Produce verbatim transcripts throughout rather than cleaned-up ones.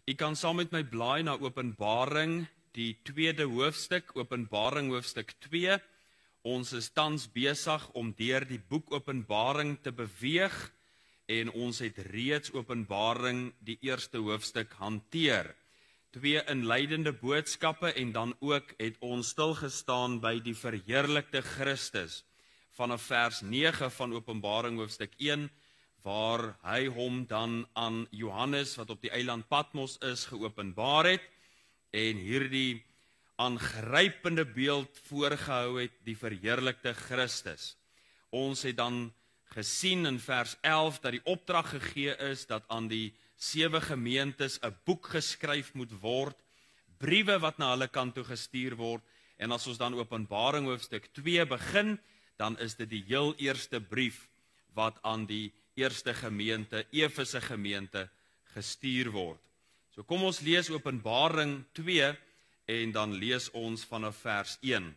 U kan saam met my blaai na Openbaring, die tweede hoofstuk, Openbaring hoofstuk twee. Ons is tans besig om deur die boek Openbaring te beweeg en ons het reeds Openbaring die eerste hoofstuk hanteer. Twee inleidende boodskappe en dan ook het ons stilgestaan by die verheerlikte Christus vanaf vers nege van Openbaring hoofstuk een, waar hy hom dan aan Johannes, wat op die eiland Patmos is, geopenbaar het, en hierdie aangrypende beeld voorgehou het, die verheerlikte Christus. Ons het dan gesien in vers elf, dat die opdrag gegee is, dat aan die sewe gemeentes 'n boek geskryf moet word, briewe wat na hulle kant toe gestuur word, en as ons dan Openbaring hoofstuk twee begin, dan is dit die heel eerste brief, wat aan die eerste gemeente, Efese gemeente, gestuur word. So kom ons lees Openbaring twee, en dan lees ons vanaf vers een.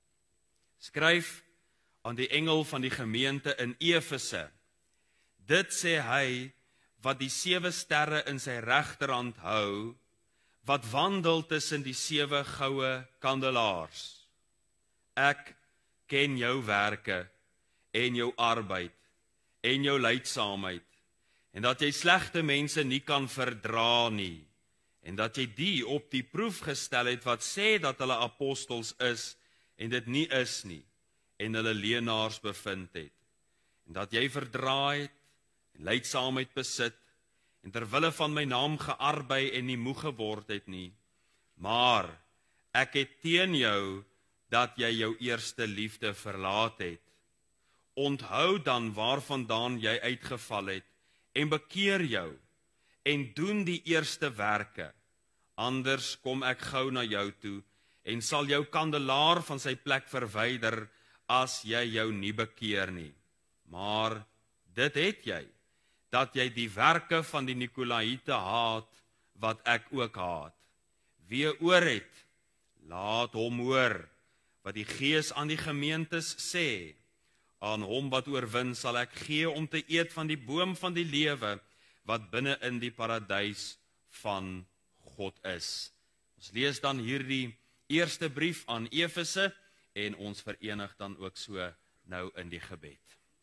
Skryf aan die engel van die gemeente in Efese. Dit sê hy, wat die sewe sterre in sy regterhand hou, wat wandel tussen die sewe goue kandelaars. Ek ken jou werke, en jou arbeid, en jou lydsaamheid, en dat jy slegte mense nie kan verdra nie, en dat jy die op die proef gestel het, wat sê dat hulle apostels is, en dit nie is nie, en hulle leenaars bevind het, en dat jy verdra het, en lydsaamheid besit, en terwille van my naam gearbei en nie moeg geword het nie, maar ek het teen jou, dat jy jou eerste liefde verlaat het. Onthou dan waarvandaan jy uitgeval het, en bekeer jou, en doen die eerste werke, anders kom ek gou na jou toe, en sal jou kandelaar van sy plek verwyder, as jy jou nie bekeer nie. Maar dit het jy, dat jy die werke van die Nikolaïte haat, wat ek ook haat. Wie oor het, laat hom hoor, wat die Gees aan die gemeentes sê. Aan hom wat oorwin sal ek gee om te eet van die boom van die lewe, wat binne in die paradys van God is. Ons lees dan hierdie eerste brief aan Efese, en ons verenig dan ook so nou in die gebed.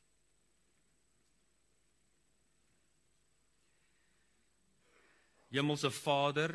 Hemelse Vader,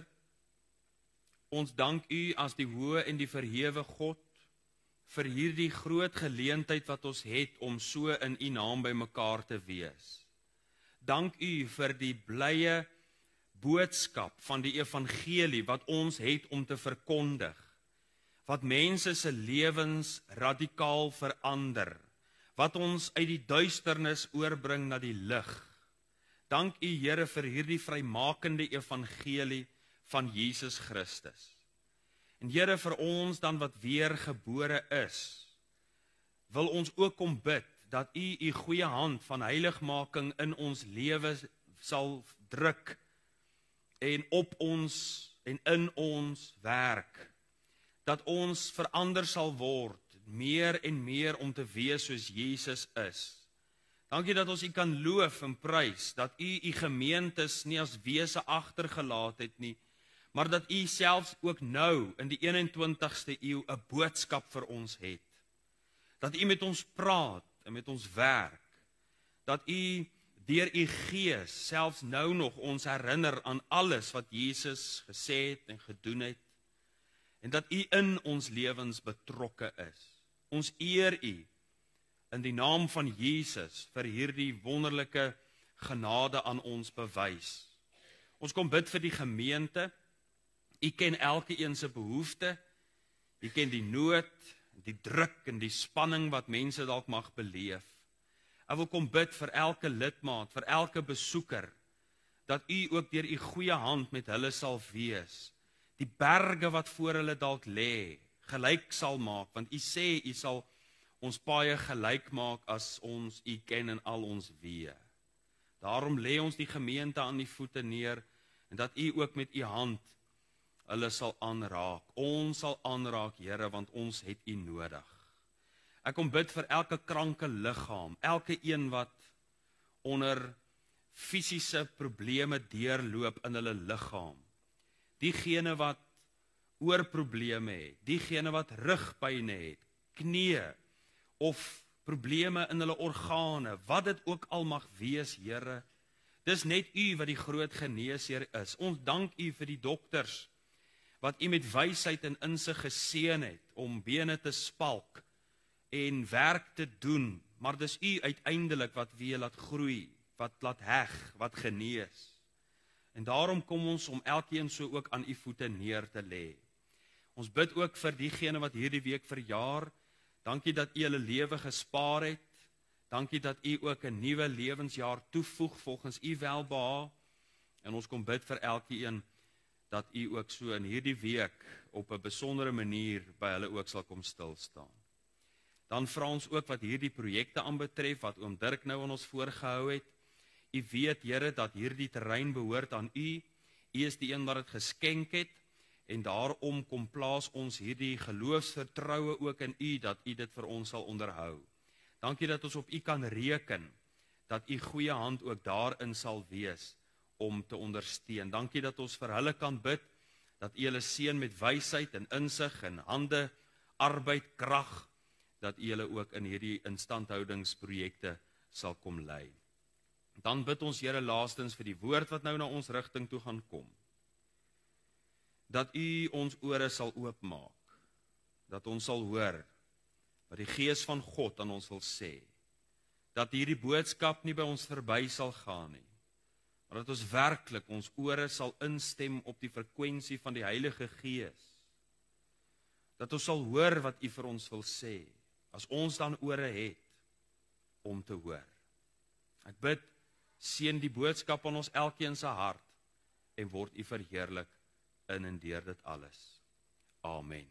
ons dank U as die hoë en die verhewe God, vir hierdie groot geleentheid wat ons het om so in U naam by mekaar te wees. Dank U vir die blye boodskap van die evangelie wat ons het om te verkondig, wat mense se lewens radikaal verander, wat ons uit die duisternis oorbring na die lig. Dank U Here vir hierdie vrymakende evangelie van Jesus Christus. En Here, vir ons dan wat weer gebore is, wil ons ook kom bid, dat U U goeie hand van heiligmaking in ons lewe sal druk, en op ons en in ons werk, dat ons verander sal word, meer en meer om te wees soos Jesus is. Dankie dat ons U kan loof en prys, dat U U gemeentes nie as wese agtergelaat het nie, maar dat U selfs ook nou, in die eenentwintigste eeu, 'n boodskap vir ons het. Dat U met ons praat en met ons werk. Dat U deur U Gees selfs nou nog ons herinner aan alles wat Jesus gesê het en gedoen het. En dat U in ons lewens betrokke is. Ons eer U in die naam van Jesus vir hierdie wonderlike genade aan ons bewys. Ons kom bid vir die gemeente. U ken elke een se behoefte, U ken die nood, die druk en die spanning wat mense dalk mag beleef. Ek wil kom bid vir elke lidmaat, vir elke besoeker, dat U ook deur U goeie hand met hulle sal wees. Die berge wat voor hulle dalk lê, gelyk sal maak, want U sê U sal ons paaie gelyk maak as ons U ken in al ons weë. Daarom lê ons die gemeente aan die voete neer, en dat U ook met U hand hulle sal aanraak. Ons sal aanraak, Here, want ons het U nodig. Ek kom bid vir elke kranke liggaam, elke een wat onder fisiese probleme deurloop in hulle liggaam. diegene wat oorprobleme het, diegene wat rugpyn het, knie, of probleme in hulle organe, wat dit ook al mag wees, Here, dis net U wat die groot geneesheer is. Ons dank U vir die dokters, wat U met wysheid en insig geseën het, om bene te spalk, en werk te doen, maar dis U uiteindelik wat weer laat groei, wat laat heg, wat genees. En daarom kom ons om elkeen so ook aan U voete neer te lê. Ons bid ook vir diegene wat hierdie week verjaar. Dankie dat U hulle lewe gespaar het. Dankie dat U ook 'n nuwe lewensjaar toevoeg volgens U welbehae. En ons kom bid vir elkeen dat U ook so in hierdie week op 'n besondere manier by hulle ook sal kom stil staan. Dan vra ons ook wat hierdie projekte aanbetref, wat oom Dirk nou aan ons voorgehou het. U weet, Here, dat hierdie terrein behoort aan U. U is die een wat dit geskenk het, en daarom kom plaas ons hierdie geloofsvertroue ook in U, dat U dit vir ons sal onderhou. Dankie dat ons op U kan reken, dat U goeie hand ook daarin sal wees om te ondersteun. Dankie dat ons vir hulle kan bid, dat U hulle seën met wysheid en insig en hande, arbeid, krag, dat U hulle ook in hierdie instandhoudingsprojekte sal kom lei. Dan bid ons, Here, laastens vir die woord wat nou na ons rigting toe gaan kom. Dat U ons ore sal oopmaak, dat ons sal hoor wat die Gees van God aan ons wil sê, dat hierdie boodskap nie by ons verby sal gaan nie, maar dat ons werklik ons ore sal instem op die frekwensie van die Heilige Gees, dat ons sal hoor wat U vir ons wil sê, as ons dan ore het om te hoor. Ek bid, seën die boodskap aan ons elkeen se hart, en word U verheerlik in en deur dit alles. Amen.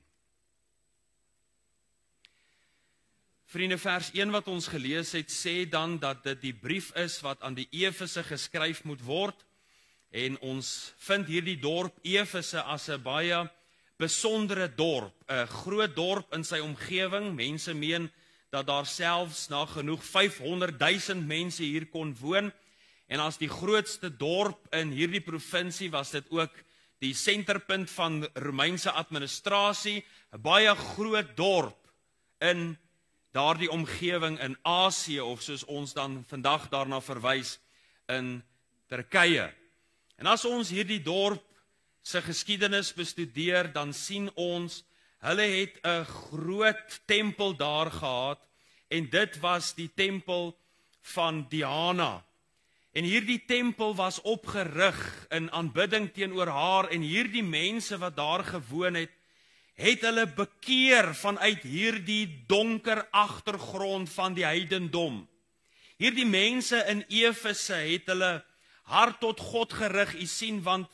Vriende, vers een wat ons gelees het, sê dan dat dit die brief is wat aan die Efese geskryf moet word, en ons vind hierdie dorp Efese as 'n baie besondere dorp, 'n groot dorp in sy omgewing. Mense meen dat daar selfs nagenoeg vyfhonderd duisend mense hier kon woon, en as die grootste dorp in hierdie provinsie was dit ook die senterpunt van Romeinse administrasie, 'n baie groot dorp in daardie omgewing in Asië, of soos ons dan vandag daarna verwys, in Turkye. En as ons hierdie dorp se geskiedenis bestudeer, dan sien ons, hulle het 'n groot tempel daar gehad, en dit was die tempel van Diana. En hierdie tempel was opgerig in aanbidding teenoor haar, en hierdie mense wat daar gewoon het, het hulle bekeer vanuit hierdie donker agtergrond van die heidendom. Hierdie mense in Efese het hulle hart tot God gerig, u sien, want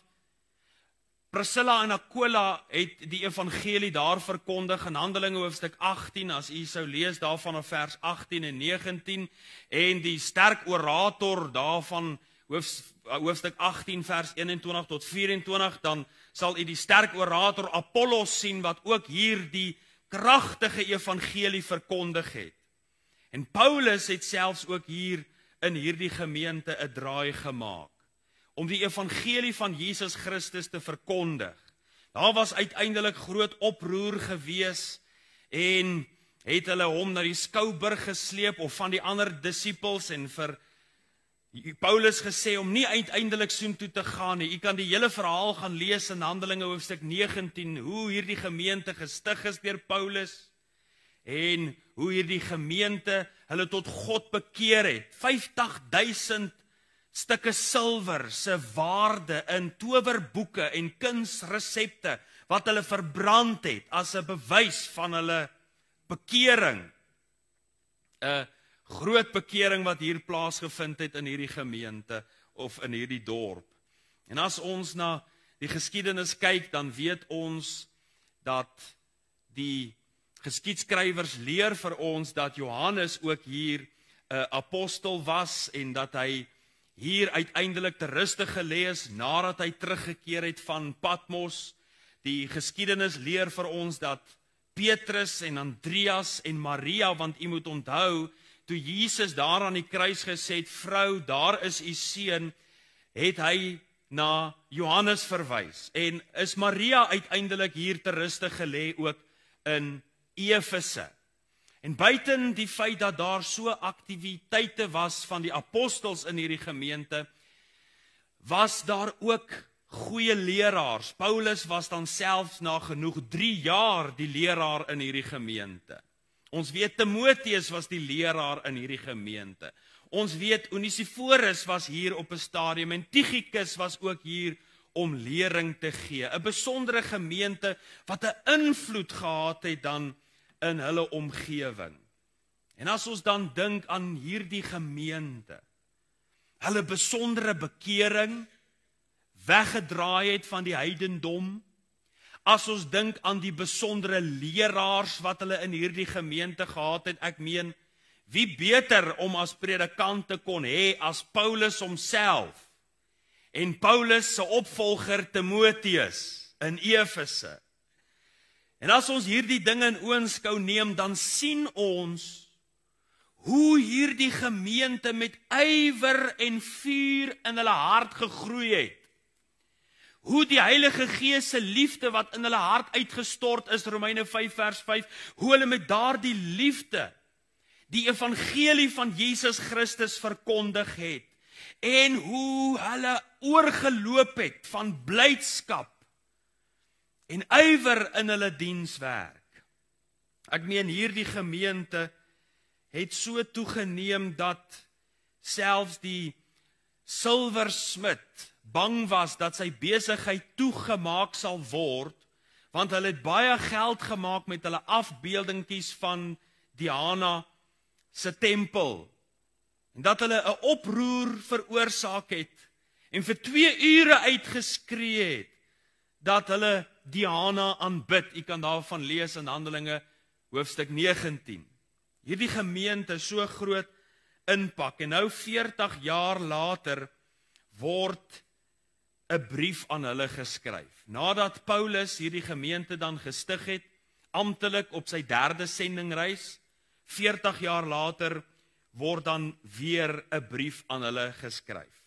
Priscilla en Aquila het die evangelie daar verkondig in Handelinge hoofstuk agttien, as u sou lees daarvan in vers agttien en negentien, en die sterk orator daarvan hoofstuk agttien vers eenentwintig tot vyf-en-twintig, dan sal u die sterk orator Apollos sien, wat ook hier die kragtige evangelie verkondig het. En Paulus het selfs ook hier in hierdie gemeente 'n draai gemaak, om die evangelie van Jesus Christus te verkondig. Daar was uiteindelik groot oproer gewees, en het hulle hom na die skouburg gesleep, of van die ander disippels, en vir Paulus gesê om nie uiteindelik soontoe te gaan nie. U kan die hele verhaal gaan lees in Handelinge hoofstuk negentien, hoe hierdie gemeente gestig is deur Paulus, en hoe hierdie gemeente hulle tot God bekeer het. vyftig duisend stukke silwer se waarde in towerboeke en kunsresepte wat hulle verbrand het as 'n bewys van hulle bekering. 'n Groot bekering wat hier plaasgevind het in hierdie gemeente of in hierdie dorp. En as ons na die geskiedenis kyk, dan weet ons dat die geskiedskrywers leer vir ons dat Johannes ook hier 'n apostel was, en dat hy hier uiteindelik te ruste gelê is nadat hy teruggekeer het van Patmos. Die geskiedenis leer vir ons dat Petrus en Andreas en Maria, want u moet onthou, toe Jesus daar aan die kruis gesê het, vrou, daar is u seun, het hy na Johannes verwys. En is Maria uiteindelik hier te ruste gelê ook in Efese. En buiten die feit dat daar so aktiwiteite was van die apostels in hierdie gemeente, was daar ook goeie leraars. Paulus was dan selfs na genoeg drie jaar die leraar in hierdie gemeente. Ons weet Timoteus was die leraar in hierdie gemeente. Ons weet Onesiphorus was hier op 'n stadium en Tychicus was ook hier om lering te gee. 'n Besondere gemeente wat 'n invloed gehad het dan in hulle omgewing. En as ons dan dink aan hierdie gemeente, hulle besondere bekering, weggedraai het van die heidendom, as ons dink aan die besondere leraars wat hulle in hierdie gemeente gehad het, ek meen, wie beter om as predikant te kon hê as Paulus homself en Paulus se opvolger Timoteus in Efese. En as ons hierdie dinge in oënskou neem, dan sien ons hoe hierdie gemeente met ywer en vuur in hulle hart gegroei het. Hoe die Heilige Gees se liefde wat in hulle hart uitgestort is, Romeine vyf vers vyf, hoe hulle met daardie liefde die evangelie van Jesus Christus verkondig het, en hoe hulle oorgeloop het van blydskap en ywer in hulle dienswerk. Ek meen, hierdie gemeente het so toegeneem dat selfs die silversmid bang was dat sy besigheid toegemaak sal word, want hulle het baie geld gemaak met hulle afbeeldingkies van Diana se tempel, en dat hulle 'n oproer veroorsaak het, en vir twee ure uitgeskree het, dat hulle Diana aanbid. U kan daarvan lees in Handelinge hoofstuk negentien. Hierdie gemeente so groot impak, en nou veertig jaar later word 'n brief aan hulle geskryf. Nadat Paulus hierdie gemeente dan gestig het, amptelik op sy derde sendingreis, veertig jaar later word dan weer 'n brief aan hulle geskryf.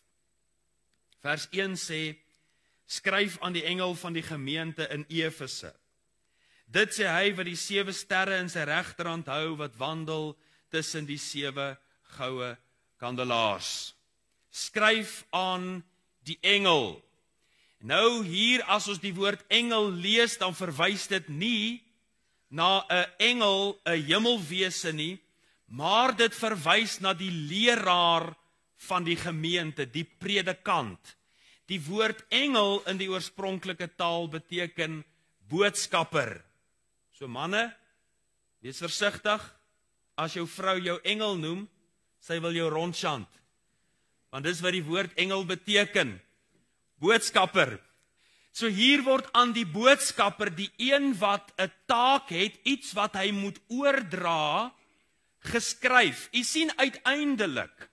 Vers een sê, skryf aan die engel van die gemeente in Efese. Dit sê hy wat die sewe sterre in sy regterhand hou, wat wandel tussen die sewe goue kandelaars. Skryf aan die engel. Nou hier, as ons die woord engel lees, dan verwys dit nie na 'n engel, 'n hemelwese nie, maar dit verwys na die leraar van die gemeente, die predikant. Die woord engel in die oorspronklike taal beteken boodskapper. So manne, wees versigtig, as jou vrou jou engel noem, sy wil jou rondchant. Want dis wat die woord engel beteken, boodskapper. So hier word aan die boodskapper, die een wat 'n taak het, iets wat hy moet oordra, geskryf. U sien, uiteindelik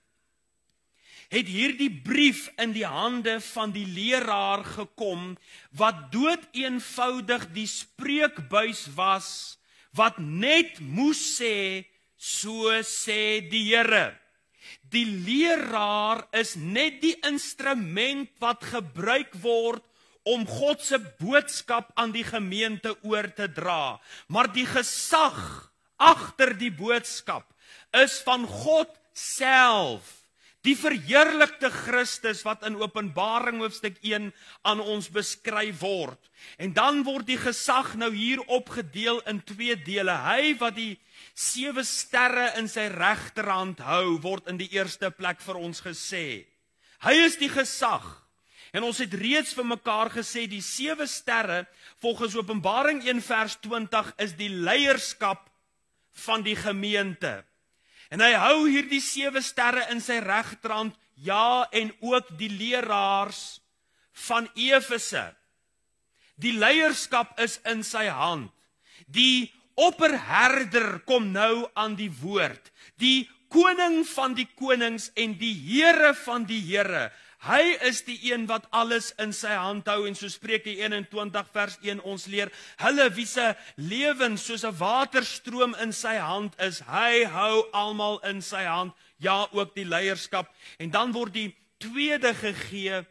het hierdie brief in die hande van die leraar gekom, wat dood eenvoudig die spreekbuis was, wat net moes sê, so sê die Here. Die leraar is net die instrument wat gebruik word om God se boodskap aan die gemeente oor te dra. Maar die gesag agter die boodskap is van God self. Die verheerlikte Christus wat in Openbaring hoofstuk een aan ons beskryf word. En dan word die gesag nou hier opgedeel in twee dele. Hy wat die sewe sterre in sy regterhand hou, word in die eerste plek vir ons gesê. Hy is die gesag. En ons het reeds vir mekaar gesê, die sewe sterre, volgens Openbaring een vers twintig, is die leierskap van die gemeente. En hy hou hier die sewe sterre in sy regterhand, ja, en ook die leraars van Efese. Die leierskap is in sy hand. Die opperherder kom nou aan die woord. Die koning van die konings en die Here van die Here. Hy is die een wat alles in sy hand hou, en so Spreuke eenentwintig vers een ons leer, hulle wie se lewens soos 'n waterstroom in sy hand is, hy hou almal in sy hand, ja, ook die leierskap. En dan word die tweede gegee,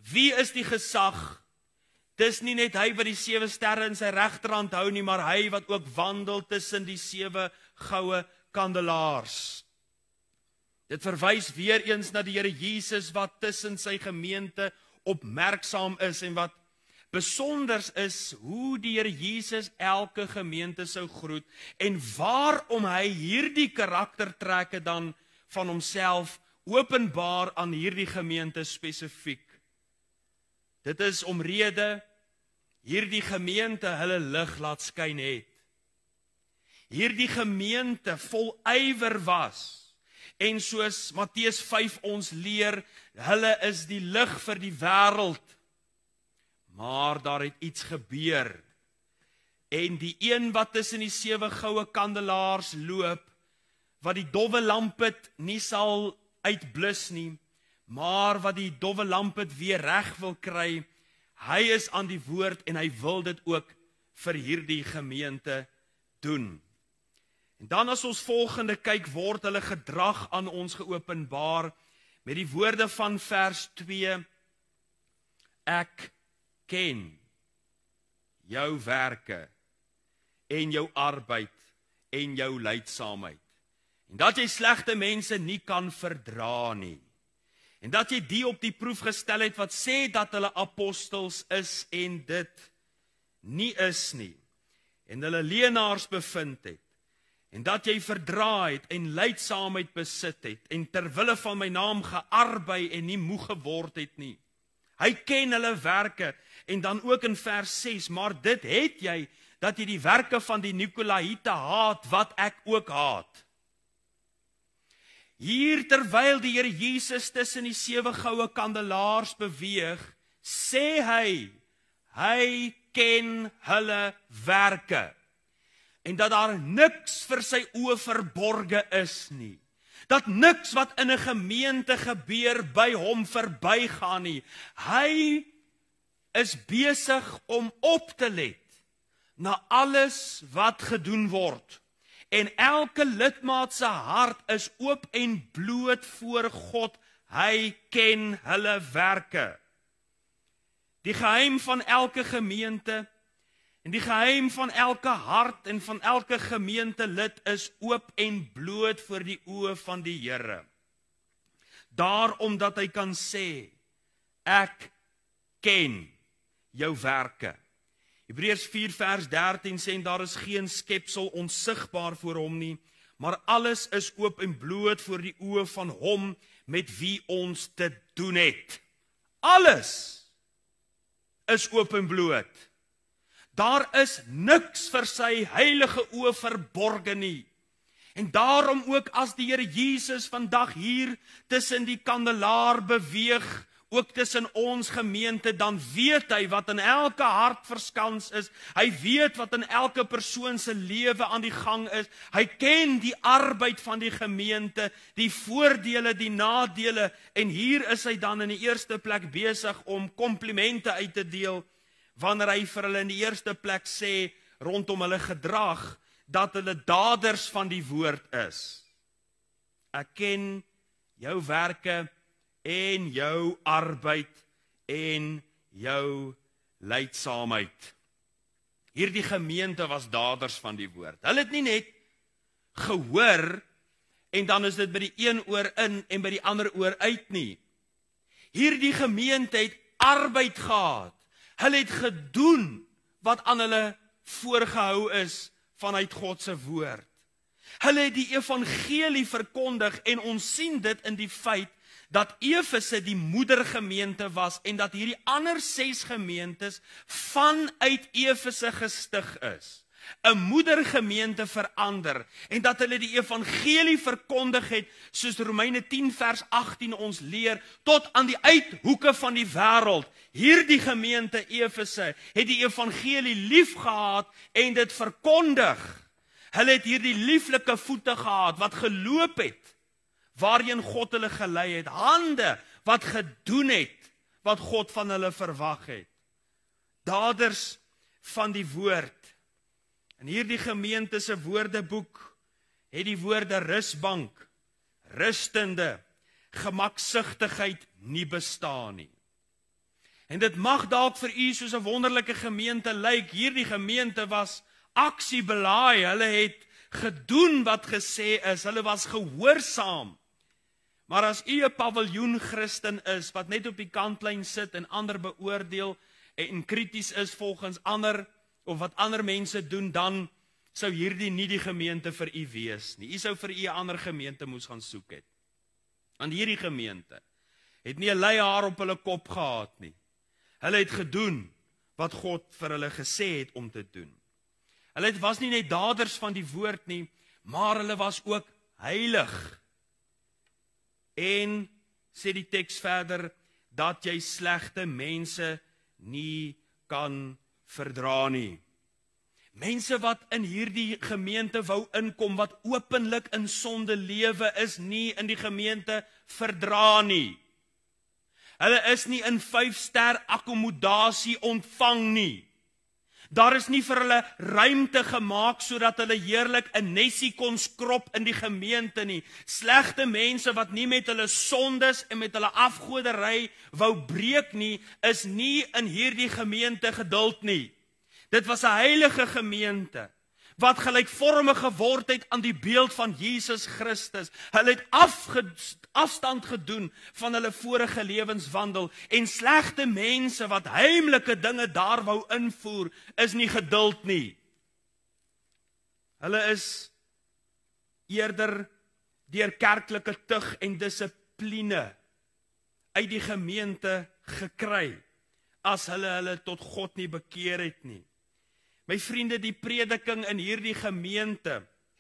Wie is die gesag? Dis nie net hy wat die sewe sterre in sy regterhand hou nie, maar hy wat ook wandel tussen die sewe goue kandelaars. Dit verwys weer eens na die Here Jesus wat tussen sy gemeente opmerksaam is en wat besonders is hoe die Here Jesus elke gemeente sou groet en waarom hy hierdie karaktertrekke dan van homself openbaar aan hierdie gemeente spesifiek. Dit is omrede hierdie gemeente hulle lig laat skyn het. Hierdie gemeente vol ywer was. En soos Matteus vyf ons leer, hulle is die lig vir die wêreld. Maar daar het iets gebeur. En die een wat tussen die sewe goue kandelaars loop, wat die dowwe lampet nie sal uitblus nie, maar wat die dowwe lampet weer reg wil kry, hy is aan die woord en hy wil dit ook vir hierdie gemeente doen. En dan as ons volgende kyk, word hulle gedrag aan ons geopenbaar met die woorde van vers twee. Ek ken jou werke en jou arbeid en jou lydsaamheid. En dat jy slegte mense nie kan verdra nie. En dat jy die op die proef gestel het wat sê dat hulle apostels is en dit nie is nie. En hulle leenaars bevind het. En dat jy verdra het en lydsaamheid besit het en terwille van my naam gearbei en nie moeg geword het nie. Hy ken hulle werke en dan ook in vers ses, maar dit het jy dat jy die werke van die Nikolaïte haat wat ek ook haat. Hier terwyl die Here Jesus tussen die sewe goue kandelaars beweeg, sê hy, hy ken hulle werke. En dat daar niks vir sy oë verborge is nie. Dat niks wat in 'n gemeente gebeur by hom verbygaan nie. Hy is besig om op te let na alles wat gedoen word. En elke lidmaat se hart is oop en bloot voor God. Hy ken hulle werke. Die geheim van elke gemeente en die geheim van elke hart en van elke gemeente lid is oop en bloot voor die oë van die Here. Daarom dat hy kan sê, ek ken jou werke. Hebreërs vier vers dertien sê, daar is geen skepsel onsigbaar voor hom nie, maar alles is oop en bloot voor die oë van hom met wie ons te doen het. Alles is oop en bloot. Daar is niks vir sy heilige oë verborge nie. En daarom ook as die Here Jesus vandag hier tussen die kandelaar beweeg, ook tussen ons gemeente, dan weet hy wat in elke hart verskans is. Hy weet wat in elke persoon se lewe aan die gang is. Hy ken die arbeid van die gemeente, die voordele, die nadele. En hier is hy dan in die eerste plek besig om komplimente uit te deel, wanneer hy vir hulle in die eerste plek sê, rondom hulle gedrag, dat hulle daders van die woord is. Ek ken jou werke en jou arbeid en jou lydsaamheid. Hierdie gemeente was daders van die woord. Hulle het nie net gehoor en dan is dit by die een oor in en by die ander oor uit nie. Hierdie gemeente het arbeid gehad. Hulle het gedoen wat aan hulle voorgehou is vanuit God se woord. Hulle het die evangelie verkondig en ons sien dit in die feit dat Efese die moedergemeente was en dat hierdie ander ses gemeentes vanuit Efese gestig is. 'n moedergemeente verander en dat hulle die evangelie verkondig het, soos Romeine tien vers agttien ons leer, tot aan die uithoeke van die wêreld. Hierdie gemeente Efese het die evangelie lief gehad en dit verkondig. Hulle het hierdie lieflike voete gehad wat geloop het, waarheen God hulle gelei het, hande wat gedoen het, wat God van hulle verwag het. Daders van die woord. In hierdie gemeente se woordeboek het die woorde rusbank, rustende, gemaksigtigheid nie bestaan nie. En dit mag dalk vir u soos 'n wonderlike gemeente lyk. Hierdie gemeente was aksiebelaai. Hulle het gedoen wat gesê is. Hulle was gehoorsaam. Maar as u 'n paviljoen Christen is wat net op die kantlyn sit en ander beoordeel en krities is volgens ander of wat ander mense doen, dan sou hierdie nie die gemeente vir u wees nie. U sou vir u 'n ander gemeente moes gaan soek het. Want hierdie gemeente het nie 'n leihaar op hulle kop gehad nie. Hulle het gedoen wat God vir hulle gesê het om te doen. Hulle het was nie net daders van die woord nie, maar hulle was ook heilig. En sê die teks verder, dat jy slegte mense nie kan verdra nie. Mense wat in hierdie gemeente wou inkom, wat openlik in sonde lewe, is nie in die gemeente verdra nie. Hulle is nie in vyf-ster akkommodasie ontvang nie. Daar is nie vir hulle ruimte gemaak sodat hulle heerlik 'n nesie kon skrop in die gemeente nie. Slegte mense wat nie met hulle sondes en met hulle afgodery wou breek nie, is nie in hierdie gemeente geduld nie. Dit was 'n heilige gemeente wat gelykvormig geword het aan die beeld van Jesus Christus. Hulle het afge, afstand gedoen van hulle vorige lewenswandel, en slegte mense wat heimlike dinge daar wou invoer, is nie geduld nie. Hulle is eerder deur kerklike tug en dissipline uit die gemeente gekry, as hulle hulle tot God nie bekeer het nie. My vriende, die prediking in hierdie gemeente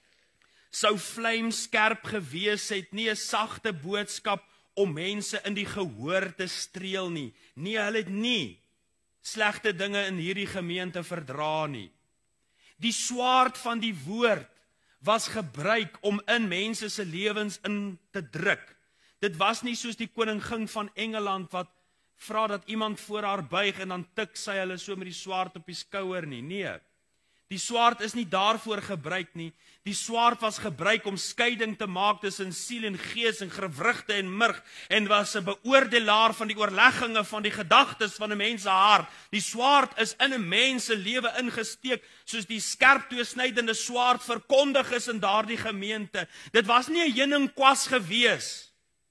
sou vlijmskerp gewees het, nie 'n sagte boodskap om mense in die gehoor te streel nie. Nee, hulle het nie slegte dinge in hierdie gemeente verdra nie. Die swaard van die woord was gebruik om in mense se lewens in te druk. Dit was nie soos die koningin van Engeland wat vra dat iemand voor haar buig en dan tik sy hulle so met die swaard op die skouer nie. Nee, die swaard is nie daarvoor gebruik nie. Die swaard was gebruik om skeiding te maak tussen siel en gees en gewrigte en murg, en was 'n beoordelaar van die oorlegginge van die gedagtes van 'n mens se hart. Die swaard is in 'n mens se lewe ingesteek, soos die skerp tweesnydende swaard verkondig is in daardie gemeente. Dit was nie 'n heuningskwas gewees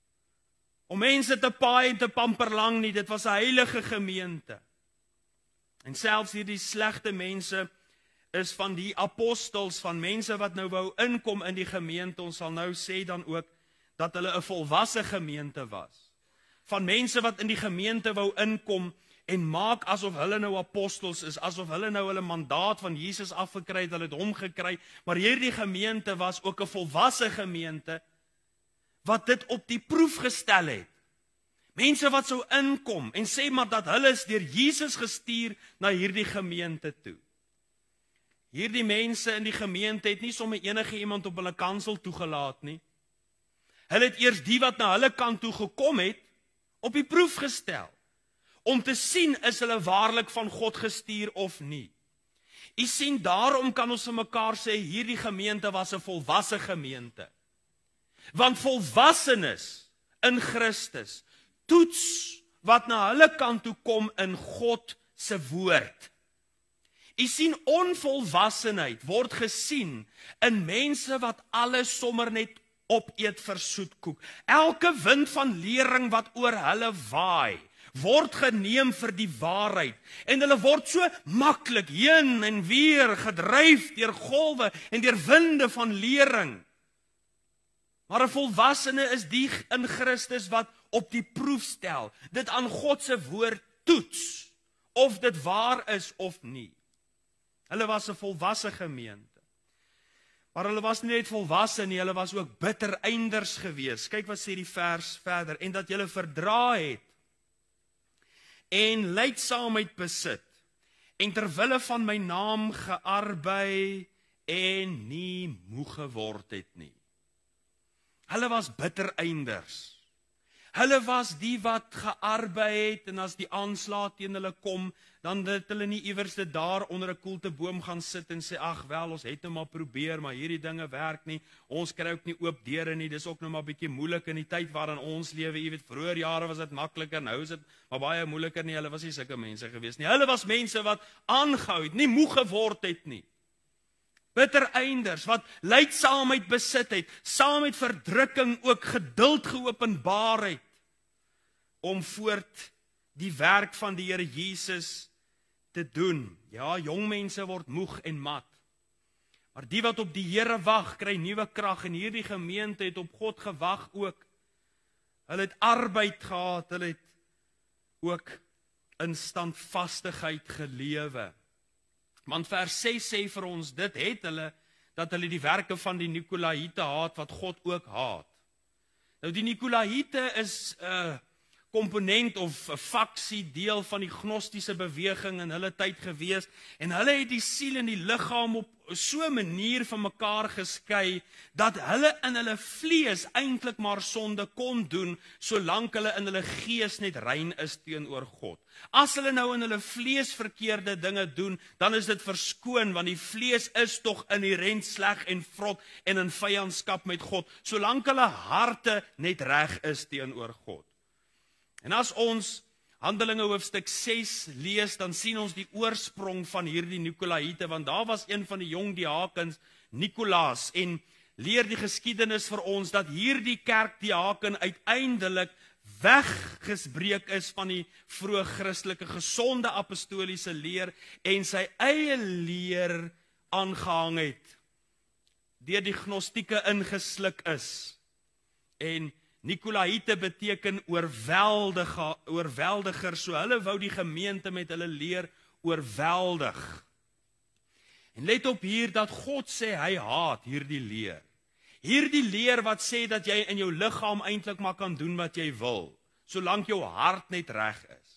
om mense te paai en te pamperlang nie. Dit was 'n heilige gemeente. En selfs hierdie slegte mense is van die apostels, van mense wat nou wou inkom in die gemeente. Ons sal nou sê dan ook dat hulle 'n volwasse gemeente was. Van mense wat in die gemeente wou inkom en maak asof hulle nou apostels is, asof hulle nou hulle mandaat van Jesus afgekry het, hulle het hom gekry, maar hierdie gemeente was ook 'n volwasse gemeente wat dit op die proef gestel het. Mense wat sou inkom en sê maar dat hulle is deur Jesus gestuur na hierdie gemeente toe. Hierdie mense in die gemeente het nie sommer enige iemand op hulle kansel toegelaat nie. Hulle het eers die wat na hulle kant toe gekom het, op die proef gestel, om te sien is hulle waarlik van God gestuur of nie. U sien, daarom kan ons vir mekaar sê, hierdie gemeente was 'n volwasse gemeente. Want volwassenes in Christus toets wat na hulle kant toe kom in God se woord. U sien, onvolwassenheid word gesien in mense wat alles sommer net opeet vir soetkoek. Elke wind van lering wat oor hulle waai, word geneem vir die waarheid. En hulle word so maklik heen en weer gedryf deur golwe en deur winde van lering. Maar 'n volwassene is die in Christus wat op die proef stel, dit aan God se woord toets, of dit waar is of nie. Hulle was 'n volwasse gemeente. Maar hulle was nie net volwasse nie, hulle was ook bittereinders gewees. Kyk wat sê die vers verder, en dat julle verdra het, en lydsaamheid besit, en terwille van my naam gearbei, en nie moeg geword het nie. Hulle was bittereinders. Hulle was die wat gearbei het, en as die aanslag teen hulle kom, dan het hulle nie iewers dit daar onder 'n koelteboom gaan sit en sê, ag wel, ons het nou maar probeer, maar hierdie dinge werk nie, ons kry ook nie oop deure nie, dis ook nou maar bietjie moeilik in die tyd waarin ons lewe, jy weet, vroeër jare was dit makliker, nou is dit maar baie moeiliker nie, hulle was nie sulke mense gewees nie, hulle was mense wat aangehou het, nie moeg geword het nie, bittereinders, wat lydsaamheid besit het, saam met verdrukking ook geduld geopenbaar het, om voort die werk van die Here Jesus te doen. Ja, jong mense word moeg en mat, maar die wat op die Here wag, kry nuwe krag, en hierdie gemeente het op God gewag ook. Hulle het arbeid gehad, hulle het ook in standvastigheid gelewe. Want vers ses sê vir ons, dit het hulle, dat hulle die werke van die Nikolaïte haat, wat God ook haat. Nou die Nikolaïte is 'n uh, komponent of 'n faksie deel van die gnostiese beweging in hulle tyd gewees, en hulle het die siel en die liggaam op so 'n manier van mekaar geskei, dat hulle in hulle vlees eintlik maar sonde kon doen, solank hulle in hulle gees net rein is teenoor God. As hulle nou in hulle vlees verkeerde dinge doen, dan is dit verskoon, want die vlees is tog inherent sleg en vrot en in vyandskap met God, solank hulle harte net reg is teenoor God. En as ons Handelinge hoofstuk ses lees, dan sien ons die oorsprong van hierdie Nikolaïte, want daar was een van die jong diakens, Nikolaas, en leer die geskiedenis vir ons, dat hierdie kerkdiaken uiteindelik weggesbreek is van die vroeg Christelike gesonde apostoliese leer, en sy eie leer aangehang het, deur die gnostieke ingesluk is, en Nikolaïte beteken oorweldiger, oorweldiger, so hulle wou die gemeente met hulle leer oorweldig. En let op hier dat God sê hy haat hierdie leer. Hierdie leer wat sê dat jy in jou liggaam eintlik maar kan doen wat jy wil, solank jou hart net reg is.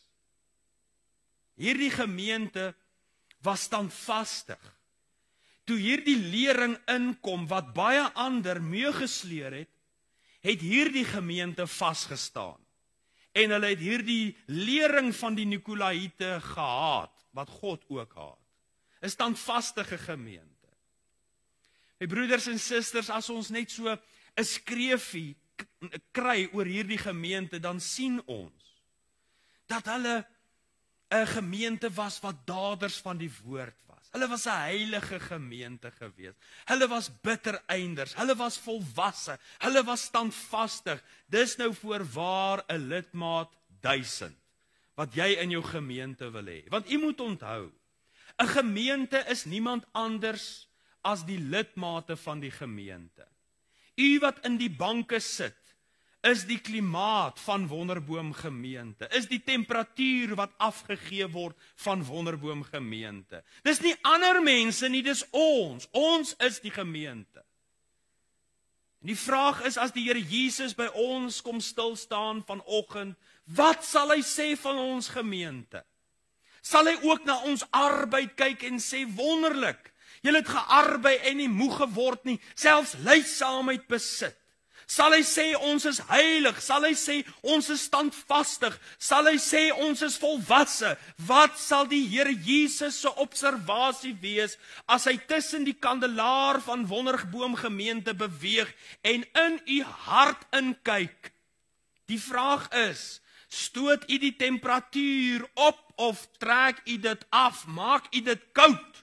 Hierdie gemeente was standvastig. Toe hierdie lering inkom wat baie ander meegesleer het, het hierdie gemeente vasgestaan. En hulle het hierdie lering van die Nikolaïte gehaat, wat God ook haat. 'n Standvastige gemeente. My broeders en susters, as ons net so 'n skreefie kry oor hierdie gemeente, dan sien ons dat hulle 'n gemeente was wat daders van die woord was. Hulle was 'n heilige gemeente gewees. Hulle was bittereinders, hulle was volwasse, hulle was standvastig. Dis nou voorwaar 'n lidmaat duisend, wat jy in jou gemeente wil hê. Want u moet onthou, 'n gemeente is niemand anders as die lidmate van die gemeente. U wat in die banke sit, is die klimaat van Wonderboom gemeente, is die temperatuur wat afgegee word van Wonderboom gemeente. Dis nie ander mense nie, dis ons. Ons is die gemeente. En die vraag is, as die Here Jesus by ons kom stil staan vanoggend, wat sal hy sê van ons gemeente? Sal hy ook na ons arbeid kyk en sê, wonderlik, julle het gearbei en nie moeg geword nie, selfs lydsaamheid besit? Sal hy sê ons is heilig? Sal hy sê ons is standvastig? Sal hy sê ons is volwasse? Wat sal die Here Jesus se observasie wees as hy tussen die kandelaar van Wonderboom gemeente beweeg en in u hart inkyk? Die vraag is, stoot u die temperatuur op of trek u dit af? Maak u dit koud?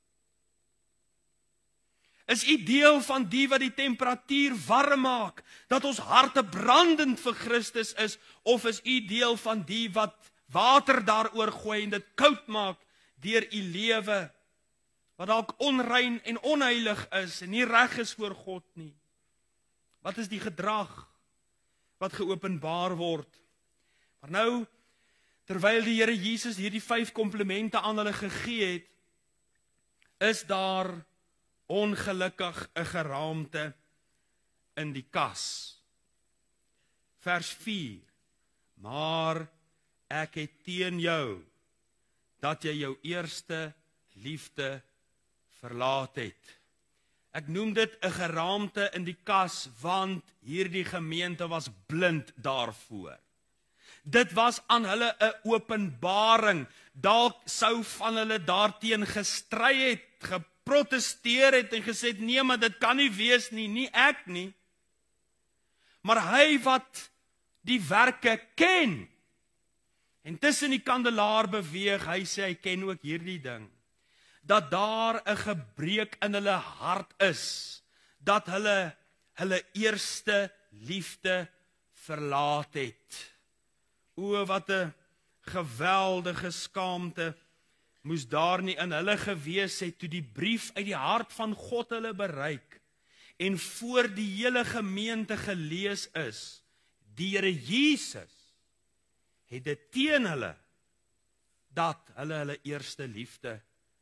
Is u deel van die wat die temperatuur warm maak, dat ons harte brandend vir Christus is, of is u deel van die wat water daaroor gooi en dit koud maak deur u lewe, wat dalk onrein en onheilig is en nie reg is voor God nie? Wat is die gedrag wat geopenbaar word? Maar nou, terwyl die Here Jesus hierdie vyf komplimente aan hulle gegee het, is daar ongelukkig 'n geraamte in die kas. Vers vier. Maar ek het teen jou, dat jy jou eerste liefde verlaat het. Ek noem dit 'n geraamte in die kas, want hierdie gemeente was blind daarvoor. Dit was aan hulle 'n openbaring. Dalk sou van hulle daarteen gestry het, geprotesteer het en gesê, nee, maar dit kan nie wees nie, nie ek nie. Maar hy wat die werke ken, en tussen die kandelaar beweeg, hy sê, hy ken ook hierdie ding, dat daar 'n gebreek in hulle hart is, dat hulle hulle eerste liefde verlaat het. O, wat 'n geweldige skaamte moes daar nie in hulle gewees het, toe die brief uit die hart van God hulle bereik, en voor die hele gemeente gelees is, die Here Jesus, het dit teen hulle, dat hulle hulle eerste liefde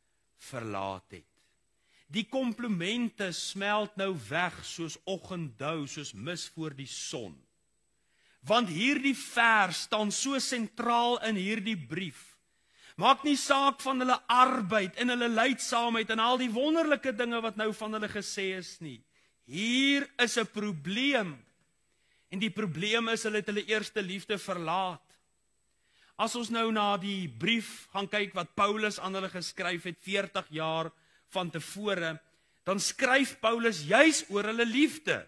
verlaat het. Die komplimente smelt nou weg, soos oggenddou, soos mis voor die son. Want hierdie vers staan so sentraal in hierdie brief. Maak nie saak van hulle arbeid en hulle lydsaamheid en al die wonderlike dinge wat nou van hulle gesê is nie. Hier is 'n probleem. En die probleem is, hulle het hulle eerste liefde verlaat. As ons nou na die brief gaan kyk wat Paulus aan hulle geskryf het, veertig jaar van tevore, dan skryf Paulus juis oor hulle liefde.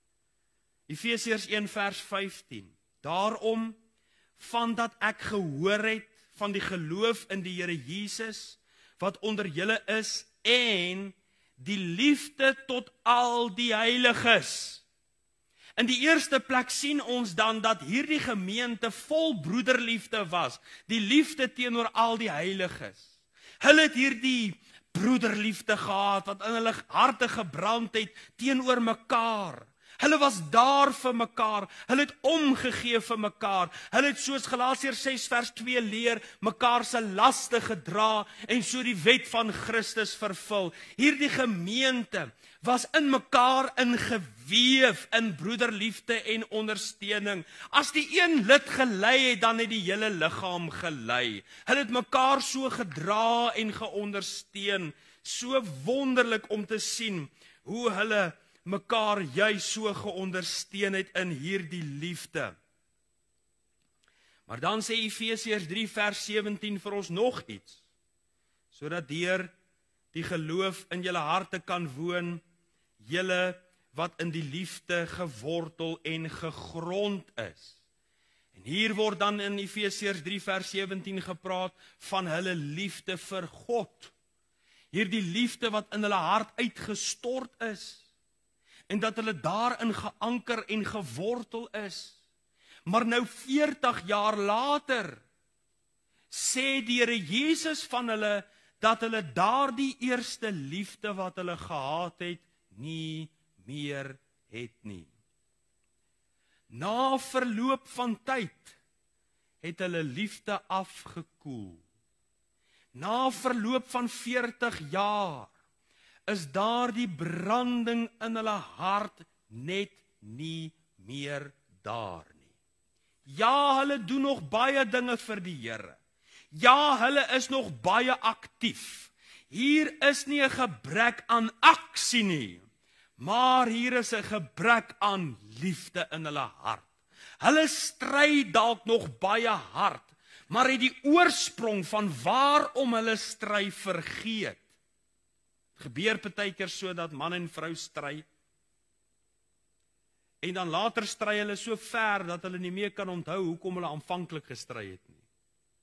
Efesiërs een vers vyftien. Daarom, van dat ek gehoor het van die geloof in die Here Jesus, wat onder julle is, en die liefde tot al die heiliges. In die eerste plek sien ons dan dat hierdie gemeente vol broederliefde was, die liefde teenoor al die heiliges. Hulle het hierdie broederliefde gehad, wat in hulle harte gebrand het teenoor mekaar. Hulle was daar vir mekaar, hulle het omgegee vir mekaar, hulle het soos Galasiërs ses vers twee leer, mekaar se laste gedra en so die wet van Christus vervul. Hierdie gemeente was in mekaar ingeweef in broederliefde en ondersteuning. As die een lid gelei het, dan het die hele liggaam gelei. Hulle het mekaar so gedra en geondersteun. So wonderlik om te sien hoe hulle mekaar juis so geondersteun het in hierdie liefde. Maar dan sê Efesiërs drie vers sewentien vir ons nog iets, sodat deur die geloof in julle harte kan woon, julle wat in die liefde gewortel en gegrond is. En hier word dan in Efesiërs drie vers sewentien gepraat van hulle liefde vir God. Hierdie liefde wat in hulle hart uitgestort is, en dat hulle daarin geanker en gewortel is. Maar nou veertig jaar later, sê die Here Jesus van hulle, dat hulle daardie eerste liefde wat hulle gehad het, nie meer het nie. Na verloop van tyd, het hulle liefde afgekoel. Na verloop van veertig jaar, is daar die branding in hulle hart net nie meer daar nie. Ja, hulle doen nog baie dinge vir die Here. Ja, hulle is nog baie aktief. Hier is nie 'n gebrek aan aksie nie, maar hier is 'n gebrek aan liefde in hulle hart. Hulle stry dalk nog baie hard, maar het die oorsprong van waarom hulle stry vergeet. Gebeur partykeer so dat man en vrou stry, en dan later stry hulle so ver, dat hulle nie meer kan onthou hoekom hulle aanvanklik gestry het nie.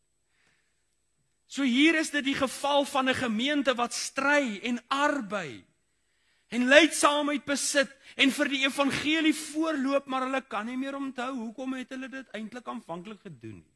So hier is dit die geval van 'n gemeente wat stry en arbei, en lydsaamheid besit, en vir die evangelie voorloop, maar hulle kan nie meer onthou hoekom het hulle dit eintlik aanvanklik gedoen nie.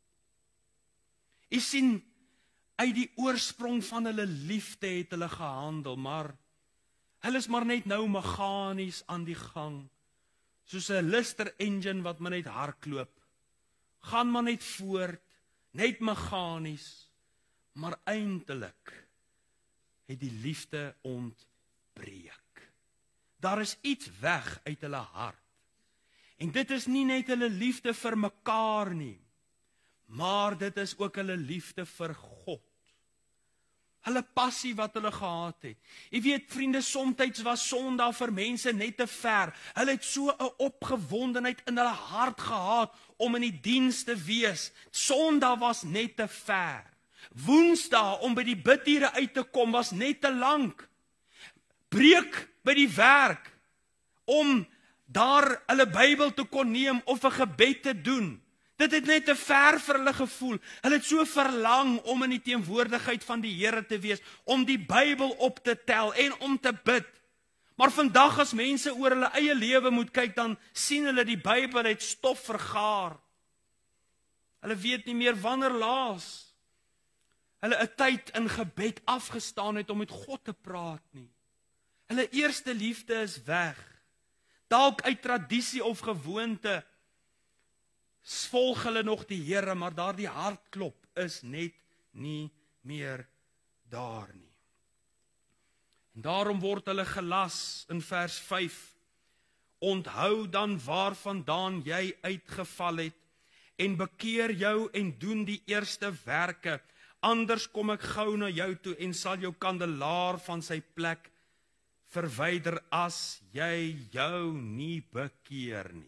U sien, uit die oorsprong van hulle liefde het hulle gehandel, maar hulle is maar net nou meganies aan die gang, soos 'n Lister engine wat maar net hardloop, gaan maar net voort, net meganies, maar eintlik het die liefde ontbreek. Daar is iets weg uit hulle hart, en dit is nie net hulle liefde vir mekaar nie, maar dit is ook hulle liefde vir God. Hulle passie wat hulle gehad het. Jy weet, vriende, somtyds was Sondag vir mense net te ver. Hulle het so 'n opgewondenheid in hulle hart gehad om in die diens te wees. Sondag was net te ver. Woensdag om by die bidure uit te kom was net te lank. Breek by die werk om daar hulle Bybel te kon neem of 'n gebed te doen. Dit het net te ver vir hulle gevoel. Hulle het so verlang om in die teenwoordigheid van die Here te wees, om die Bybel op te tel en om te bid. Maar vandag as mense oor hulle eie lewe moet kyk, dan sien hulle die Bybel het stof vergaar. Hulle weet nie meer wanneer laas hulle 'n tyd in gebed afgestaan het om met God te praat nie. Hulle eerste liefde is weg. Dalk uit tradisie of gewoonte volg hulle nog die Here, maar daardie hartklop is net nie meer daar nie. En daarom word hulle gelas in vers vyf. Onthou dan waarvandaan jy uitgeval het, en bekeer jou en doen die eerste werke, anders kom ek gou na jou toe en sal jou kandelaar van sy plek verwyder as jy jou nie bekeer nie.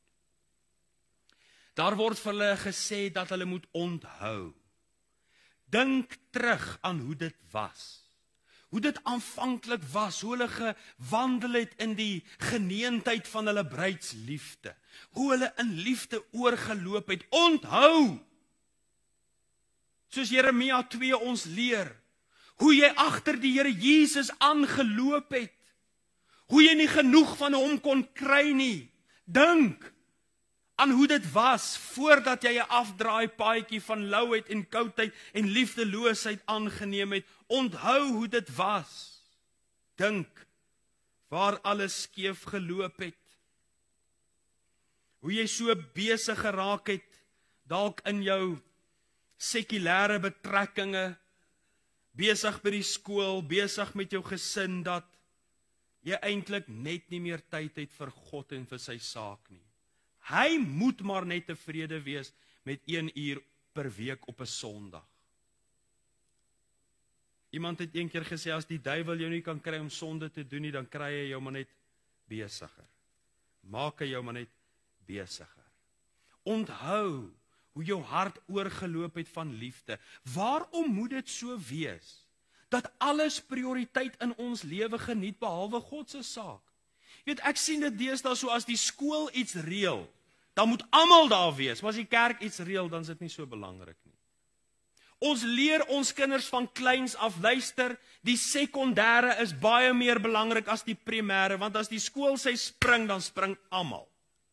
Daar word vir hulle gesê dat hulle moet onthou. Dink terug aan hoe dit was. Hoe dit aanvanklik was, hoe hulle gewandel het in die geneentheid van hulle bruidsliefde. Hoe hulle in liefde oorgeloop het. Onthou! Soos Jeremia twee ons leer. Hoe jy agter die Here Jesus aangeloop het. Hoe jy nie genoeg van hom kon kry nie. Dink aan hoe dit was, voordat jy 'n afdraai paadjie van louheid en koudheid en liefdeloosheid aangeneem het. Onthou hoe dit was. Dink waar alles skeef geloop het. Hoe jy so besig geraak het, dalk in jou sekulêre betrekkinge, besig by die skool, besig met jou gesin, dat jy eintlik net nie meer tyd het vir God en vir sy saak nie. Hy moet maar net tevrede wees met een uur per week op 'n Sondag. Iemand het een keer gesê, as die duiwel jou nie kan kry om sonde te doen nie, dan kry hy jou maar net besiger. Maak hy jou maar net besiger. Onthou hoe jou hart oorgeloop het van liefde. Waarom moet dit so wees, dat alles prioriteit in ons lewe geniet, behalwe God se saak? Weet, ek sien dit deesdae so, as die skool iets reël, dan moet almal daar wees, maar as die kerk iets reël, dan is dit nie so belangrik nie. Ons leer ons kinders van kleins af, luister, die sekondêre is baie meer belangrik as die primêre, want as die skool sê spring, dan spring almal.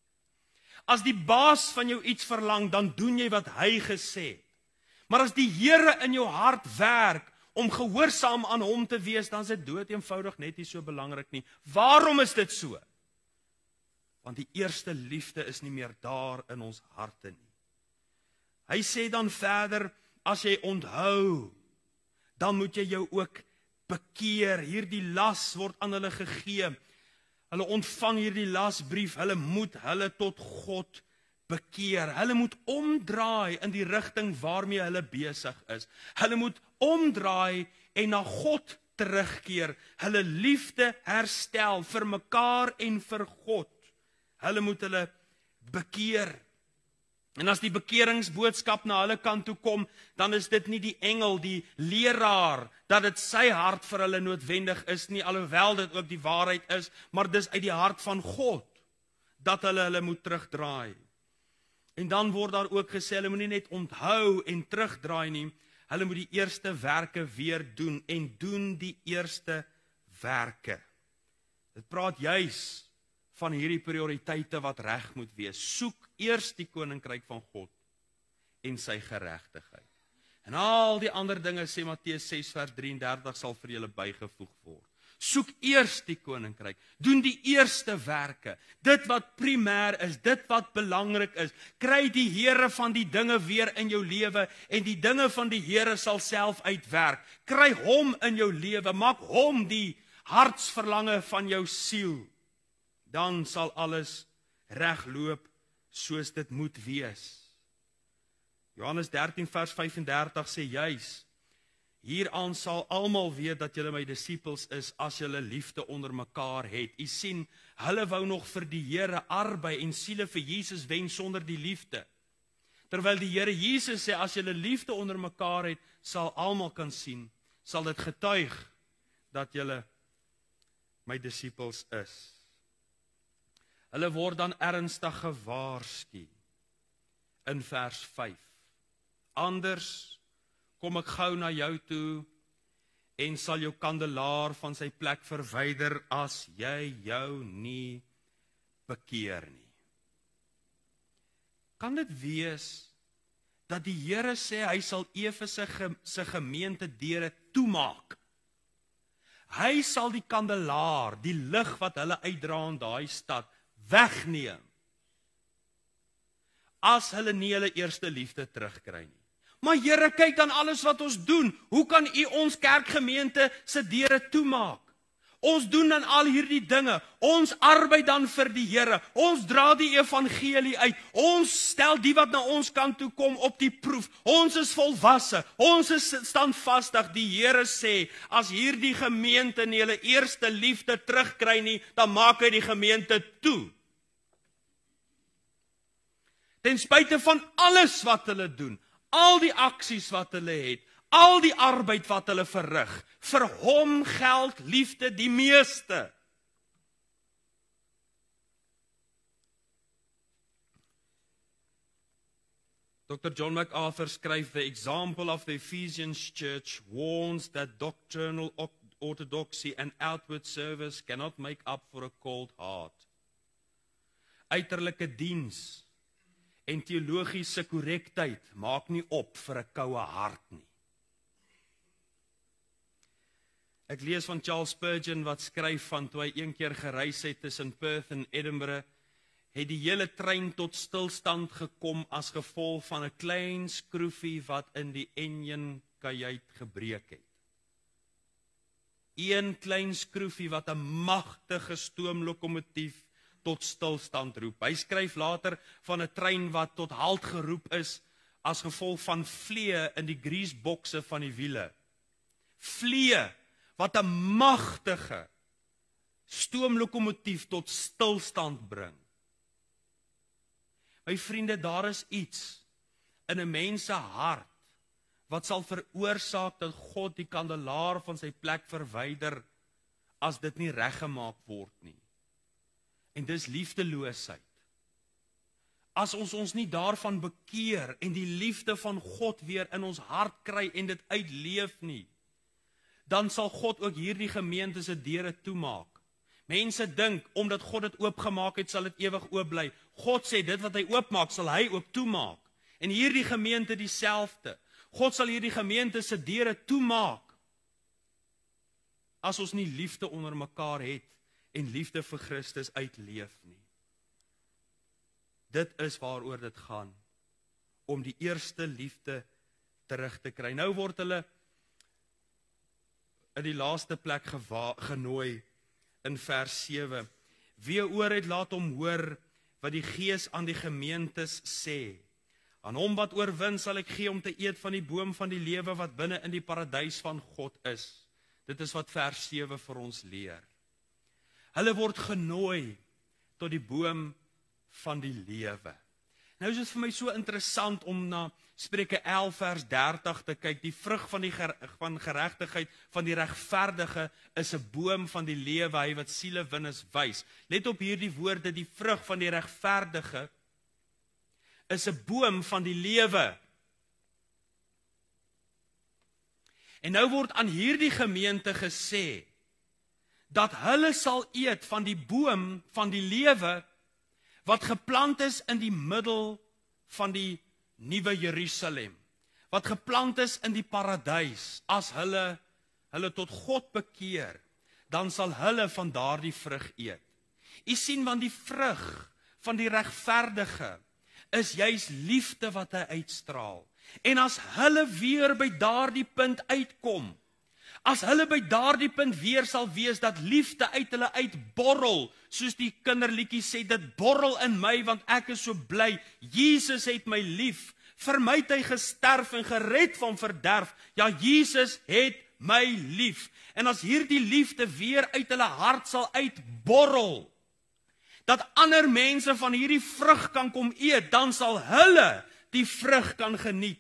As die baas van jou iets verlang, dan doen jy wat hy gesê het. Maar as die Here in jou hart werk, om gehoorsaam aan hom te wees, dan is dit dood eenvoudig net nie so belangrik nie. Waarom is dit so? Want die eerste liefde is nie meer daar in ons harte nie. Hy sê dan verder, as jy onthou, dan moet jy jou ook bekeer. Hierdie las word aan hulle gegee. Hulle ontvang hierdie lasbrief, hulle moet hulle tot God bekeer. Hulle moet omdraai in die rigting waarmee hulle besig is. Hulle moet omdraai en na God terugkeer. Hulle liefde herstel vir mekaar en vir God. Hulle moet hulle bekeer. En as die bekeringsboodskap na hulle kant toe kom, dan is dit nie die engel, die leraar, dat dit sy hart vir hulle noodwendig is nie, alhoewel dit ook die waarheid is, maar dis uit die hart van God, dat hulle hulle moet terugdraai. En dan word daar ook gesê, hulle moet nie net onthou en terugdraai nie, hulle moet die eerste werke weer doen, en doen die eerste werke. Dit praat juis van hierdie prioriteite wat reg moet wees. Soek eers die koninkryk van God en sy geregtigheid. En al die ander dinge, sê Matteus ses vers drie en dertig, sal vir julle bygevoeg word. Soek eers die koninkryk, doen die eerste werke, dit wat primêr is, dit wat belangrik is, kry die Here van die dinge weer in jou lewe, en die dinge van die Here sal self uitwerk. Kry hom in jou lewe, maak hom die hartsverlange van jou siel. Dan sal alles regloop soos dit moet wees. Johannes dertien vers vyf en dertig sê juis, Hieraan sal almal weet dat julle my disippels is, as julle liefde onder mekaar het. U sien, hulle wou nog vir die Here arbei en siele vir Jesus wen sonder die liefde. Terwyl die Here Jesus sê, as julle liefde onder mekaar het, sal almal kan sien, sal dit getuig dat julle my disippels is. Hulle word dan ernstig gewaarsku in vers vyf. Anders kom ek gou na jou toe en sal jou kandelaar van sy plek verwyder as jy jou nie bekeer nie. Kan dit wees dat die Here sê hy sal Efese se gemeente deure toemaak? Hy sal die kandelaar, die lig wat hulle uitdra in daai stad, wegneem, as hulle nie hulle eerste liefde terugkry nie. Maar Here, kyk dan alles wat ons doen. Hoe kan U ons kerkgemeente se deure toemaak? Ons doen dan al hierdie dinge. Ons arbei dan vir die Here. Ons dra die evangelie uit. Ons stel die wat na ons kant toe kom op die proef. Ons is volwasse. Ons is standvastig. Die Here sê, as hierdie gemeente nie hulle eerste liefde terugkry nie, dan maak hy die gemeente toe. Ten spyte van alles wat hulle doen, al die aksies wat hulle het, al die arbeid wat hulle verrig, vir hom geld liefde die meeste. Doctor John MacArthur skryf, the example of the Ephesian church warns that doctrinal orthodoxy and outward service cannot make up for a cold heart. Uiterlike diens en teologiese korrektheid maak nie op vir 'n koue hart nie. Ek lees van Charles Spurgeon wat skryf van toe hy een keer gereis het tussen Perth en Edinburgh, het die hele trein tot stilstand gekom as gevolg van 'n klein skroefie wat in die enjin kajuit gebreek het. Een klein skroefie wat 'n magtige stoomlokomotief tot stilstand roep. Hy skryf later van 'n trein wat tot halt geroep is as gevolg van vlee in die greasebokse van die wiele. Vlee wat 'n magtige stoomlokomotief tot stilstand bring. My vriende, daar is iets in 'n mens se hart wat sal veroorsaak dat God die kandelaar van sy plek verwyder as dit nie reggemaak word nie. En dis liefdeloosheid. As ons ons nie daarvan bekeer en die liefde van God weer in ons hart kry en dit uitleef nie, dan sal God ook hierdie gemeente se deure toemaak. Mense dink, omdat God dit oopgemaak het, sal dit ewig oop bly. God sê, dit wat hy oopmaak, sal hy ook toemaak. En hierdie gemeente dieselfde. God sal hierdie gemeente se deure toemaak, as ons nie liefde onder mekaar het, en liefde vir Christus uitleef nie. Dit is waaroor dit gaan, om die eerste liefde terug te kry. Nou word hulle in die laaste plek genooi in vers sewe. Wie oor het, laat hom hoor wat die Gees aan die gemeentes sê. Aan hom wat oorwin sal ek gee om te eet van die boom van die lewe wat binne in die paradys van God is. Dit is wat vers sewe vir ons leer. Hulle word genooi tot die boom van die lewe. Nou is dit vir my so interessant om na Spreuke elf vers dertig te kyk. Die vrug van die ger van geregtigheid van die regverdige is 'n boom van die lewe, hy wat siele win is wys. Let op hierdie woorde, die vrug van die regverdige is 'n boom van die lewe. En nou word aan hierdie gemeente gesê dat hulle sal eet van die boom van die lewe wat geplant is in die middel van die Nuwe Jerusalem, wat geplant is in die paradys. As hulle hulle tot God bekeer, dan sal hulle van daardie vrug eet. U sien, want die vrug van die regverdige is juis liefde wat hy uitstraal. En as hulle weer by daardie punt uitkom, as hulle by daardie punt weer sal wees dat liefde uit hulle uitborrel, soos die kinderliedjie sê, dit borrel in my want ek is so bly, Jesus het my lief, Vir my het hy gesterf en gered van verderf. Ja, Jesus het my lief. En as hierdie liefde weer uit hulle hart sal uitborrel, dat ander mense van hierdie vrug kan kom eet, dan sal hulle die vrug kan geniet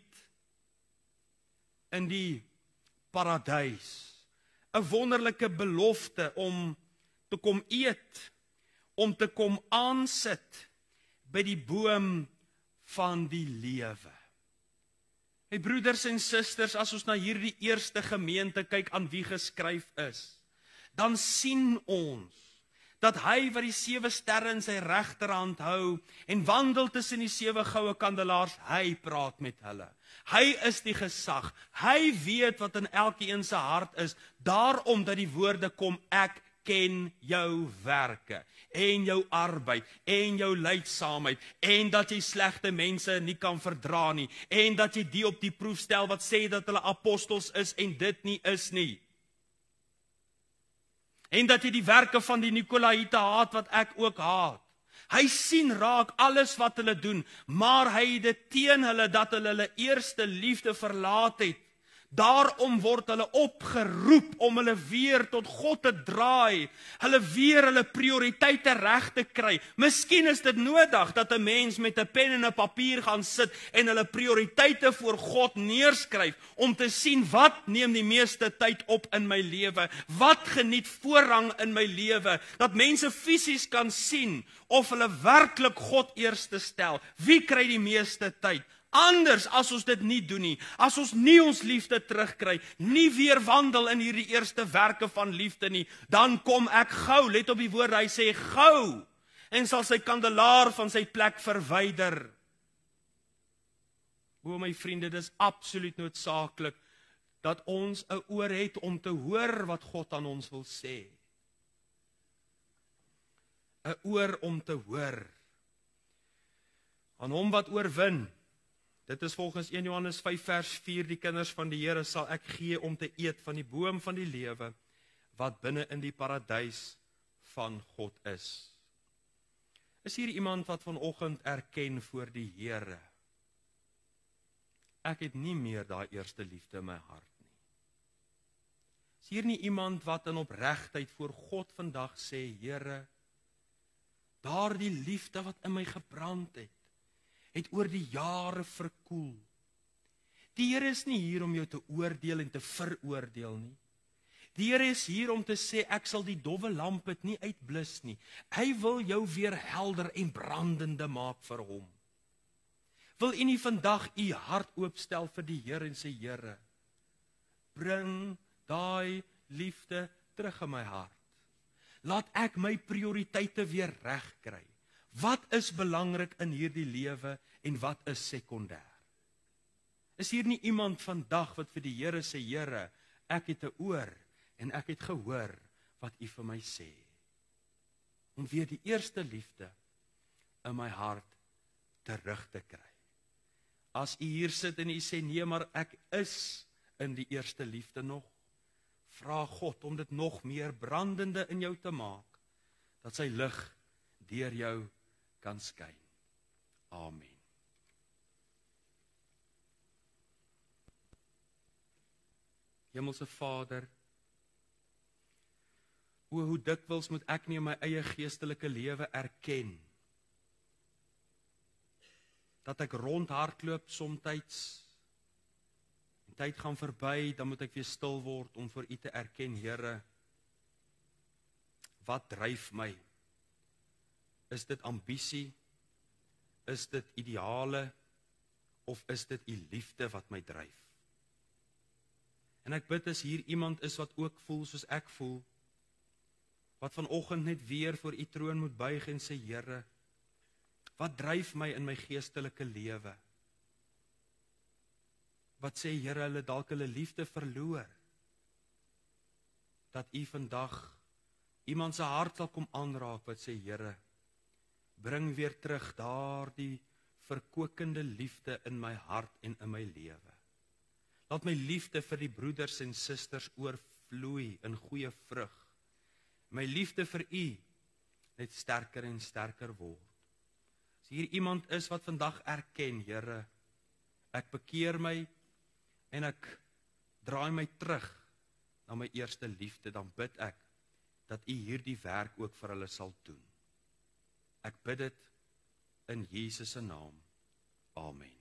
in die paradys. 'n Wonderlike belofte om te kom eet, om te kom aansit by die boom van die lewe. Hey broeders en susters, as ons na hierdie eerste gemeente kyk aan wie geskryf is, dan sien ons dat hy wat die sewe sterre in sy regterhand hou en wandel tussen die sewe goue kandelaars, hy praat met hulle. Hy is die gesag. Hy weet wat in elkeen se hart is, daarom dat die woorde kom, ek ken jou werke en jou arbeid en jou lydsaamheid en dat jy slegte mense nie kan verdra nie en dat jy die op die proef stel wat sê dat hulle apostels is en dit nie is nie. En dat jy die werke van die Nikolaïte haat wat ek ook haat. Hy sien raak alles wat hulle doen, maar hy het dit teen hulle dat hulle hulle eerste liefde verlaat het. Daarom word hulle opgeroep om hulle weer tot God te draai, hulle weer hulle prioriteite reg te kry. Miskien is dit nodig dat 'n mens met 'n pen en 'n papier gaan sit en hulle prioriteite voor God neerskryf, om te sien wat neem die meeste tyd op in my lewe, wat geniet voorrang in my lewe, dat mense fisies kan sien of hulle werklik God eerste stel. Wie kry die meeste tyd? Anders as ons dit nie doen nie, as ons nie ons liefde terugkry, nie weer wandel in hierdie eerste werke van liefde nie, dan kom ek gou, let op die woorde, hy sê gou, en sal sy kandelaar van sy plek verwyder. O my vriende, dit is absoluut noodsaaklik dat ons 'n oor het om te hoor wat God aan ons wil sê. 'n Oor om te hoor. Aan hom wat oorwin. Dit is volgens eerste Johannes vyf vers vier, die kinders van die Here sal ek gee om te eet van die boom van die lewe, wat binne in die paradys van God is. Is hier iemand wat vanoggend erken voor die Here? Ek het nie meer daai eerste liefde in my hart nie. Is hier nie iemand wat in opregtheid voor God vandag sê, Here, daardie liefde wat in my gebrand het, het oor die jare verkoel. Die Here is nie hier om jou te oordeel en te veroordeel nie. Die Here is hier om te sê, ek sal die dowwe lamp nie uitblus nie. Hy wil jou weer helder en brandende maak vir hom. Wil u nie vandag u hart oopstel vir die Here en sê, Here, bring daai liefde terug in my hart. Laat ek my prioriteite weer reg kry. Wat is belangrik in hierdie lewe en wat is sekondêr? Is hier nie iemand vandag wat vir die Here sê, Here, ek het 'n oor en ek het gehoor wat u vir my sê. Om weer die eerste liefde in my hart terug te kry. As u hier sit en u sê, nee, maar ek is in die eerste liefde nog, vra God om dit nog meer brandende in jou te maak, dat sy lig deur jou kan skyn. Amen. Hemelse Vader, o hoe dikwels moet ek nie in my eie geestelike lewe erken, dat ek rondhardloop somtyds, en tyd gaan verby, dan moet ek weer stil word om vir u te erken, Here, wat dryf my? Is dit ambisie? Is dit ideale? Of is dit u liefde wat my dryf? En ek bid as hier iemand is wat ook voel soos ek voel, wat vanoggend net weer voor u troon moet buig en sê, Here, wat dryf my in my geestelike lewe? Wat sê, Here, hulle dalk hulle liefde verloor, dat u vandag iemand se hart sal kom aanraak, wat sê, Here, bring weer terug daardie verkokende liefde in my hart en in my lewe. Laat my liefde vir die broeders en susters oorvloei in goeie vrug. My liefde vir u net sterker en sterker word. As hier iemand is wat vandag erken, Here, ek bekeer my en ek draai my terug na my eerste liefde, dan bid ek dat U hierdie werk ook vir hulle sal doen. Ek bid dit in Jesus se naam. Amen.